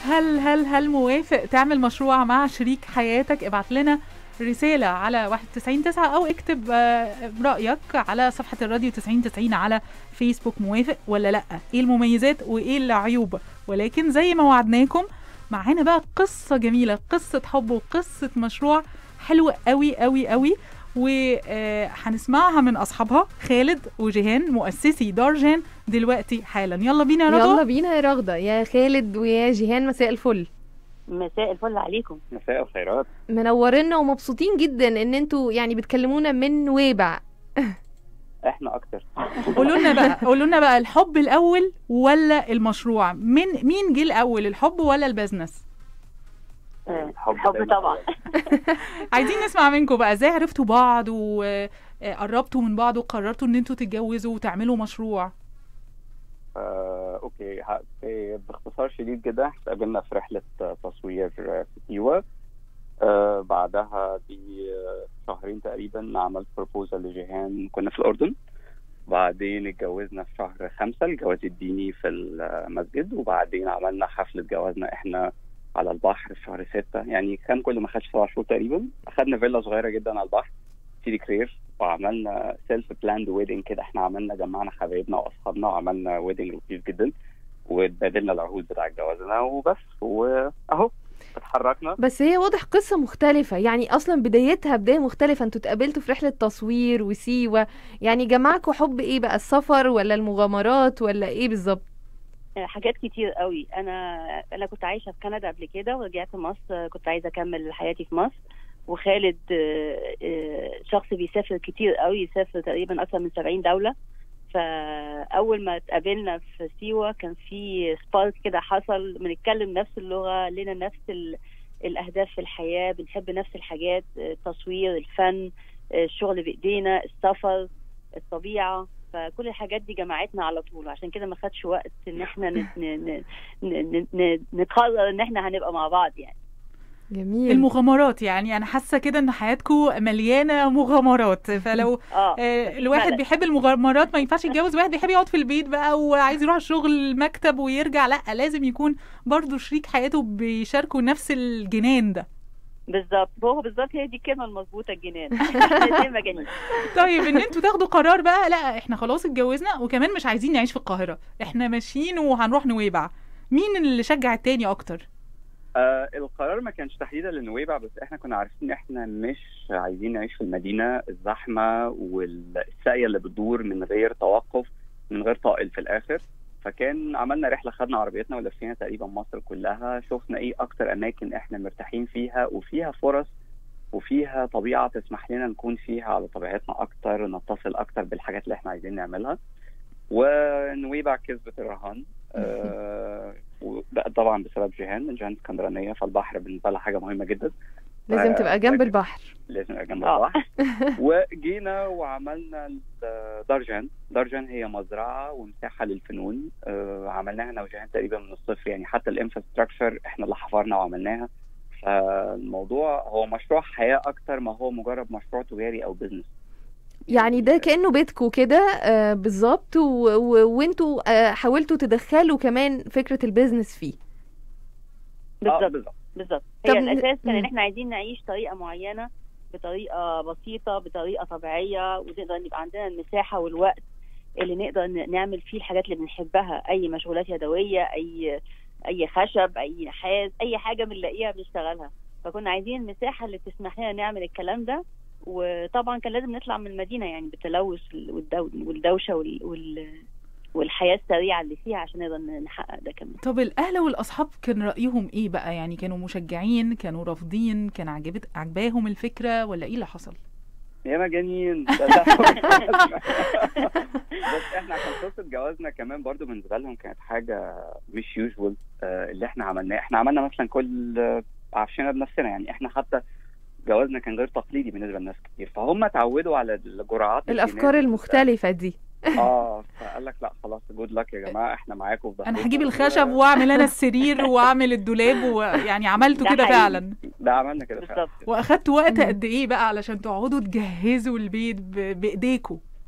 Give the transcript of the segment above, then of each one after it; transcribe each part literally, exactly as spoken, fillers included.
هل هل هل موافق تعمل مشروع مع شريك حياتك؟ ابعت لنا رسالة على واحد تسعين تسعة أو اكتب رأيك على صفحة الراديو تسعين تسعين على فيسبوك. موافق ولا لأ؟ ايه المميزات وايه العيوب؟ ولكن زي ما وعدناكم معانا بقى قصة جميلة، قصة حب وقصة مشروع حلوة قوي قوي قوي، وهنسمعها من أصحابها خالد وجيهان مؤسسي دار جان دلوقتي حالا. يلا بينا يا رغدة. يلا بينا يا رغدة. يا خالد ويا جيهان مساء الفل. مساء الفل عليكم. مساء الخيرات. منورنا ومبسوطين جدا ان انتوا يعني بتكلمونا من نويبع. احنا اكتر. قولوا لنا بقى قولوا لنا بقى الحب الاول ولا المشروع؟ من مين جه الاول، الحب ولا البزنس؟ الحب, الحب طبعا. عايزين نسمع منكم بقى ازاي عرفتوا بعض وقربتوا من بعض وقررتوا ان انتوا تتجوزوا وتعملوا مشروع. آه، اوكي باختصار شديد جدا اتقابلنا في رحله تصوير في سيوه. آه بعدها بشهرين تقريبا عملت بروبوزال لجيهان، كنا في الاردن. بعدين اتجوزنا في شهر خمسة الجواز الديني في المسجد، وبعدين عملنا حفله جوازنا احنا على البحر في شهر ستة. يعني كان كل ما خدش سبع شهور تقريبا. اخدنا فيلا صغيره جدا على البحر سيدي كرير، وعملنا سيلف بلاند ويدنج كده. احنا عملنا جمعنا حبايبنا واصحابنا وعملنا ويدنج لطيف جدا، واتبادلنا العهود بتاع جوازنا وبس، واهو اتحركنا. بس هي واضح قصة مختلفة، يعني اصلا بدايتها بداية مختلفة. انتوا اتقابلتوا في رحلة تصوير وسيوة، يعني جمعكوا حب ايه بقى؟ السفر ولا المغامرات ولا ايه بالظبط؟ حاجات كتير قوي. انا انا كنت عايشة في كندا قبل كده ورجعت مصر، كنت عايزة اكمل حياتي في مصر. وخالد شخص بيسافر كتير قوي، يسافر تقريبا اكثر من سبعين دولة. فاول ما اتقابلنا في سيوة كان في سبارك كده حصل، بنتكلم نفس اللغة، لنا نفس الاهداف في الحياة، بنحب نفس الحاجات، التصوير، الفن، الشغل بايدينا، السفر، الطبيعة. فكل الحاجات دي جمعتنا على طول، عشان كده ما خدش وقت ان احنا نقرر ان احنا هنبقى مع بعض. يعني جميل. المغامرات، يعني انا حاسه كده ان حياتكم مليانه مغامرات. فلو آه. آه الواحد بيحب المغامرات ما ينفعش يتجوز واحد بيحب يقعد في البيت بقى وعايز يروح الشغل مكتب ويرجع. لا، لازم يكون برضو شريك حياته بيشاركوا نفس الجنان ده. بالظبط، هو بالظبط هي دي الكلمه المظبوطه، الجنان. زي ما جنين. طيب ان انتوا تاخدوا قرار بقى، لا احنا خلاص اتجوزنا وكمان مش عايزين نعيش في القاهره، احنا ماشيين وهنروح نويبع. مين اللي شجع التاني اكتر؟ آه القرار ما كانش تحديدا لنويبع، بس احنا كنا عارفين ان احنا مش عايزين نعيش في المدينه الزحمه والساقيه اللي بتدور من غير توقف، من غير طائل في الاخر. فكان عملنا رحله، خدنا عربيتنا ولفينا تقريبا مصر كلها، شفنا ايه اكتر اماكن احنا مرتاحين فيها وفيها فرص وفيها طبيعه تسمح لنا نكون فيها على طبيعتنا اكتر، نتصل اكتر بالحاجات اللي احنا عايزين نعملها. ونويبع كسبت الرهان. آه طبعا بسبب جيهان، جيهان اسكندرانيه، فالبحر بالنسبه لها حاجه مهمه جدا، لازم تبقى جنب البحر. لازم تبقى جنب البحر. وجينا وعملنا دارجان. دارجان هي مزرعه ومساحه للفنون. آه عملناها انا وجيهان تقريبا من الصفر، يعني حتى الانفراستراكشر احنا اللي حفرنا وعملناها. فالموضوع هو مشروع حياه اكتر ما هو مجرد مشروع تجاري او بزنس. يعني ده كأنه بيتكو كده آه بالظبط، وانتوا آه حاولتوا تدخلوا كمان فكرة البيزنس فيه. بالظبط بالظبط. هي الأساس كان ان احنا عايزين نعيش طريقة معينة، بطريقة بسيطة، بطريقة طبيعية، ونقدر يبقى عندنا المساحة والوقت اللي نقدر نعمل فيه الحاجات اللي بنحبها. أي مشغولات يدوية، أي أي خشب، أي نحاس، أي حاجة بنلاقيها بنشتغلها. فكنا عايزين المساحة اللي تسمح لنا نعمل الكلام ده. وطبعا كان لازم نطلع من المدينة، يعني بالتلوث والدوشة وال... والحياة السريعة اللي فيها، عشان نقدر نحقق ده كمان. طب الأهل والأصحاب كان رأيهم إيه بقى؟ يعني كانوا مشجعين، كانوا رافضين، كان عجبت عجباهم الفكرة، ولا إيه اللي حصل؟ يا مجانين. بس احنا عشان قصة جوازنا كمان برضو بالنسبة لهم كانت حاجة مش يوجوال. آه اللي احنا عملناه، احنا عملنا مثلا كل آه عفشنا بنفسنا، يعني احنا حتى جوازنا كان غير تقليدي بالنسبه لناس كتير، فهم اتعودوا على الجرعات الافكار المختلفه دي. اه فقال لك لا خلاص جود لك يا جماعه، احنا معاكم في انا هجيب الخشب و... واعمل انا السرير واعمل الدولاب، ويعني عملتوا كده فعلا. ده عملنا كده فعلا. واخدتوا وقت قد ايه بقى علشان تقعدوا تجهزوا البيت ب... بايديكم؟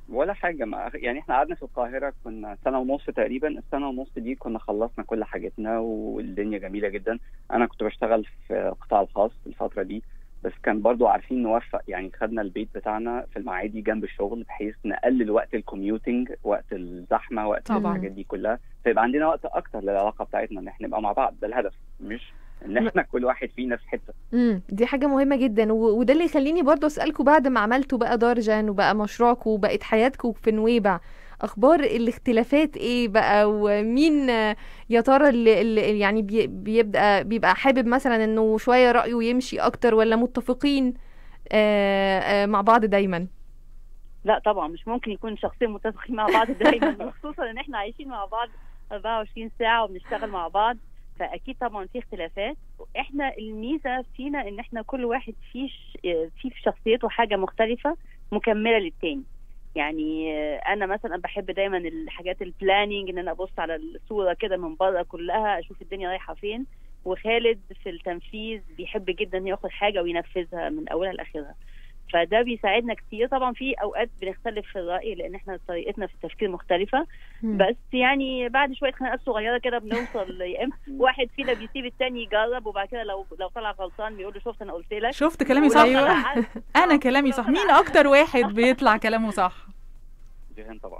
ولا حاجة. ما يعني احنا قعدنا في القاهرة كنا سنة ونص تقريبا، السنة ونص دي كنا خلصنا كل حاجتنا والدنيا جميلة جدا. أنا كنت بشتغل في القطاع الخاص الفترة دي، بس كان برضو عارفين نوفق، يعني خدنا البيت بتاعنا في المعادي جنب الشغل بحيث نقلل وقت الكوميوتنج، وقت الزحمة، وقت طبعاً. الحاجات دي كلها، فيبقى عندنا وقت أكتر للعلاقة بتاعتنا إن احنا نبقى مع بعض. ده الهدف، مش إن احنا كل واحد فينا في حتة. امم دي حاجة مهمة جدا، و- وده اللي يخليني برضو أسألكوا بعد ما عملتوا بقى دارجان وبقى مشروعكم وبقت حياتكم في نويبع، أخبار الاختلافات إيه بقى؟ ومين آه، يا ترى اللي, اللي يعني بي- بيبقى بيبقى حابب مثلا إنه شوية رأيه يمشي أكتر، ولا متفقين آه، آه، مع بعض دايما؟ لا طبعا مش ممكن يكون شخصين متفقين مع بعض دايما، خصوصا ان احنا عايشين مع بعض أربعة وعشرين ساعة وبنشتغل مع بعض، فاكيد طبعا في اختلافات. احنا الميزة فينا ان احنا كل واحد فيش في في شخصيته حاجة مختلفة مكملة للتاني. يعني انا مثلا بحب دايما الحاجات البلاننج، ان انا ابص على الصورة كده من بره كلها اشوف الدنيا رايحة فين، وخالد في التنفيذ بيحب جدا ياخد حاجة وينفذها من اولها لاخرها، فده بيساعدنا كتير. طبعا في اوقات بنختلف في الرأي لان احنا طريقتنا في التفكير مختلفة، مم. بس يعني بعد شوية خناقات صغيرة كده بنوصل، يا اما واحد فينا بيسيب التاني يجرب، وبعد كده لو لو طلع غلطان بيقول له شفت انا قلت لك. شفت كلامي ولو صح؟ طلع عارف- انا آه، كلامي ولو صح. طلع مين عارف- اكتر واحد بيطلع كلامه صح؟ جيهان طبعا.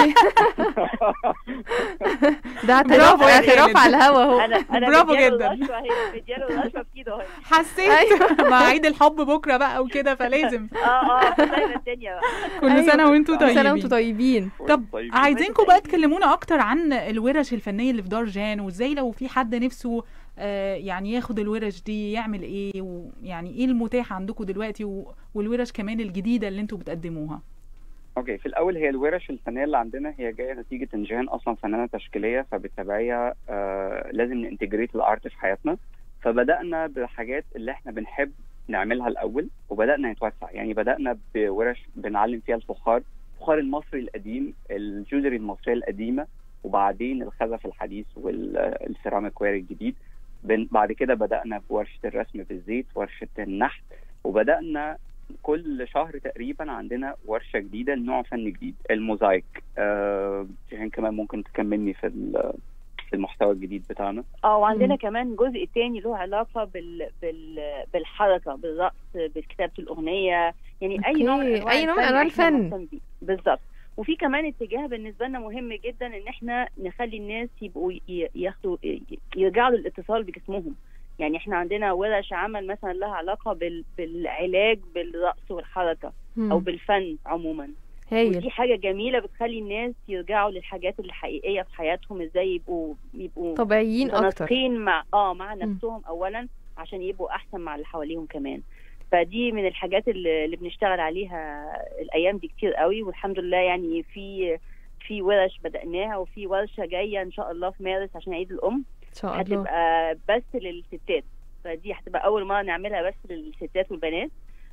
ده اعتراف برافو يا اعتراف خالد. على الهوا اهو. انا انا برافو مدياله جدا. الرشوة اهي، مدياله الرشوة في ايده اهي. حسيت أيوة. مع عيد الحب بكره بقى وكده، فلازم اه اه فاهمة الدنيا بقى. كل أيوة. سنه وانتوا كل سنة وانتوا طيبين. طيبين. طب طيب. عايزينكم بقى تكلمونا اكتر عن الورش الفنيه اللي في دارجان، وازاي لو في حد نفسه آه، يعني ياخد الورش دي يعمل ايه، ويعني ايه المتاح عندكم دلوقتي، و- والورش كمان الجديده اللي انتوا بتقدموها. اوكي، في الاول هي الورش الفنيه اللي عندنا هي جايه نتيجه ان جيهان اصلا فنانه تشكيليه، فبالتبعيه آه لازم ننتجريت الارت في حياتنا. فبدانا بالحاجات اللي احنا بنحب نعملها الاول، وبدانا نتوسع. يعني بدانا بورش بنعلم فيها الفخار، الفخار المصري القديم، الجولري المصريه القديمه، وبعدين الخزف الحديث والسيراميك وير الجديد. بن- بعد كده بدانا بورشه الرسم بالزيت، ورشه النحت، وبدانا كل شهر تقريبا عندنا ورشه جديده لنوع فن جديد، الموزايك. آه جيهان كمان ممكن تكملني في ال- في المحتوى الجديد بتاعنا. اه وعندنا مم. كمان جزء تاني له علاقة بال... بال... بالحركة، بالرقص، بكتابة الأغنية، يعني أي نوع من أوكي. أي نوع من أنواع إحنا الفن. مهتم بيه. بالظبط. وفي كمان اتجاه بالنسبة لنا مهم جدا، إن إحنا نخلي الناس يبقوا ي- ياخدوا يرجعوا للاتصال بجسمهم. يعني إحنا عندنا ورش عمل مثلا لها علاقة بال... بالعلاج بالرقص والحركة، مم. أو بالفن عموما. هايل. ودي حاجة جميلة بتخلي الناس يرجعوا للحاجات الحقيقية في حياتهم، ازاي يبقوا يبقوا طبيعيين اكتر. متناسقين مع اه مع مم. نفسهم اولا، عشان يبقوا احسن مع اللي حواليهم كمان. فدي من الحاجات اللي, اللي بنشتغل عليها الايام دي كتير قوي، والحمد لله. يعني في في ورش بدأناها، وفي ورشة جاية ان شاء الله في مارس عشان عيد الام، ان شاء الله. هتبقى بس للستات. فدي هتبقى اول مرة نعملها بس للستات والبنات،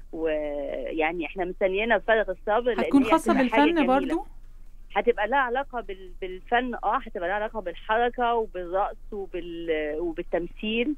ويعني احنا مستنيينها بفارغ الصبر، لأن هتكون هي خاصه هتبقى حاجة بالفن جميلة. برضو؟ هتبقى لها علاقة بال... بالفن، اه هتبقى لها علاقة بالحركة وبالرقص وبال... وبالتمثيل.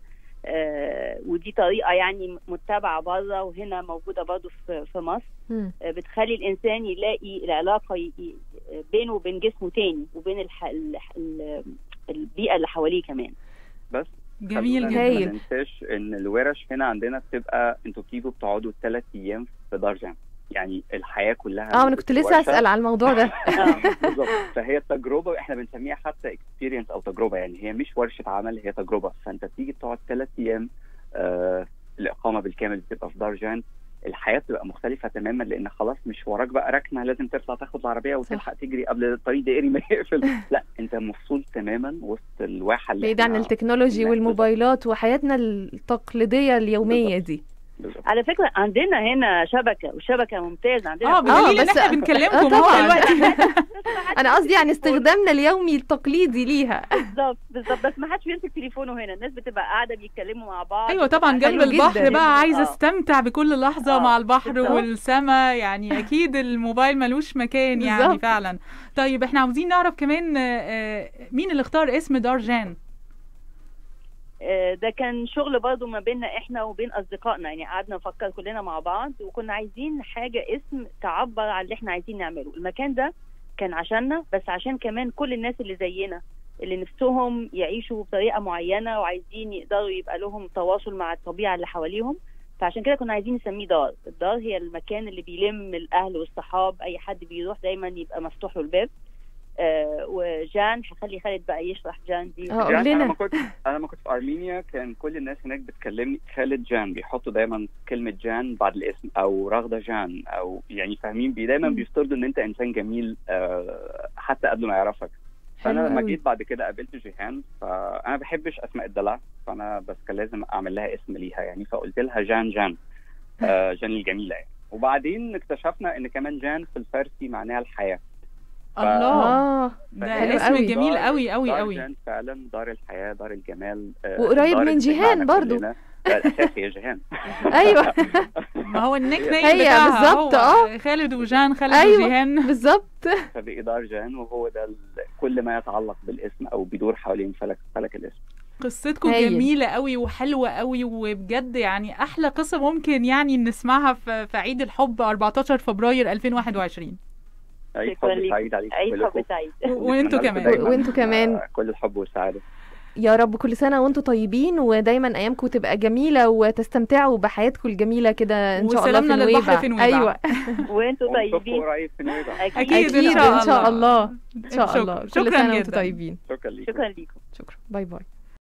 آه ودي طريقة يعني متبعة بره، وهنا موجودة برضو في, في مصر. مم. آه بتخلي الإنسان يلاقي العلاقة ي... ي- بينه وبين جسمه تاني، وبين الح... ال... ال... البيئة اللي حواليه كمان. بس جميل خلونا جدا. هايل. ما ننساش ان الورش هنا عندنا بتبقى انتوا بتيجوا بتقعدوا ثلاث ايام في دارجان، يعني الحياه كلها. اه انا كنت لسه ورشة. اسال على الموضوع ده. بالظبط. فهي تجربه، احنا بنسميها حتى اكسبيرينس او تجربه، يعني هي مش ورشه عمل، هي تجربه. فانت بتيجي تقعد ثلاث ايام، آه الاقامه بالكامل بتبقى في دارجان. الحياه بتبقى مختلفه تماما، لان خلاص مش وراك بقى ركنه لازم تطلع تاخد العربيه وتلحق تجري قبل الطريق دائري ما يقفل. لا، انت مفصول تماما وسط الواحه اللي بعيد عن احنا- التكنولوجي لا، والموبايلات وحياتنا التقليدية اليومية دي. بالظبط. على فكرة عندنا هنا شبكة، وشبكة ممتازة عندنا. اه بدليل ان بس- احنا بنكلمكم آه، اهو طبعاً. دلوقتي. انا قصدي عن استخدامنا اليومي التقليدي ليها. بالظبط بالظبط، بس ما حدش بيمسك تليفونه هنا، الناس بتبقى قاعده بيتكلموا مع بعض. ايوه طبعا، جنب حلو البحر جداً. بقى عايزه آه. استمتع بكل لحظه آه، مع البحر بالظبط. والسما، يعني اكيد الموبايل ملوش مكان يعني بالظبط. فعلا. طيب احنا عاوزين نعرف كمان آه، آه، مين اللي اختار اسم دارجان؟ آه، ده كان شغل برضه ما بيننا احنا وبين اصدقائنا، يعني قعدنا نفكر كلنا مع بعض وكنا عايزين حاجه اسم تعبر عن اللي احنا عايزين نعمله. المكان ده كان عشاننا، بس عشان كمان كل الناس اللي زينا اللي نفسهم يعيشوا بطريقه معينه وعايزين يقدروا يبقى لهم تواصل مع الطبيعه اللي حواليهم. فعشان كده كنا عايزين نسميه دار. الدار هي المكان اللي بيلم الاهل والصحاب، اي حد بيروح دايما يبقى مفتوح له الباب. آه وجان هخلي خالد بقى يشرح جان دي. اه جان قول انا لنا. ما كنت انا ما كنت في ارمينيا، كان كل الناس هناك بتكلمني خالد جان، بيحطوا دايما كلمه جان بعد الاسم، او رغده جان، او يعني فاهمين بي دايما بيفترضوا ان انت انسان جميل آه حتى قبل ما يعرفك. فانا حلو لما قوي. جيت بعد كده قابلت جيهان، فانا ما بحبش اسماء الدلع، فانا بس كان لازم اعمل لها اسم ليها يعني، فقلت لها جان جان آه جان الجميله يعني. وبعدين اكتشفنا ان كمان جان في الفارسي معناها الحياه. الله، اه ده حلو اسم قوي. جميل دار- قوي قوي دار قوي. جان فعلا دار الحياه، دار الجمال. آه، وقريب دار من اللي جيهان بتجمعنا برضو. كلنا. لا الاساسي هي جيهان. ايوه ما هو النيك نيم هي بتاعها بالظبط، هو اه. خالد وجان، خالد أيوة. وجيهان. بالظبط. فبإدار جان، وهو ده ال- كل ما يتعلق بالاسم او بيدور حوالين فلك فلك الاسم. قصتكم هايل. جميلة قوي وحلوة قوي، وبجد يعني أحلى قصة ممكن يعني نسمعها في في عيد الحب أربعتاشر فبراير ألفين وواحد وعشرين. عيد شكراً حب ليكم. سعيد عليكم عيد كلكم. حب سعيد. وانتوا نتمنى لكم كمان. دايماً، وانتوا كمان. آه، كل الحب والسعاده. يا رب كل سنة وانتوا طيبين، ودايما ايامكم تبقى جميلة وتستمتعوا بحياتكم الجميلة كده ان شاء الله في وسلامنا للبحر نويبع. في نويبع. ايوه وانتوا ونشوفكم طيبين. قريب في نويبع. أكيد اكيد إن شاء ان شاء الله. الله ان شاء شكراً. الله. كل شكراً سنة وانتوا جداً. طيبين. شكرا ليكم. شكرا ليكم. شكرا. باي باي.